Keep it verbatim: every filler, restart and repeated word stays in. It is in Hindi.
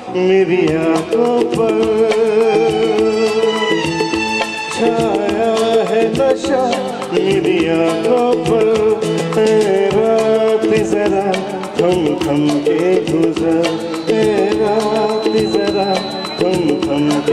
मेरी आंखों पर छाया है नशा मेरी आंखों पर। रात जरा थम थम के गुजर, रात जरा थम थम के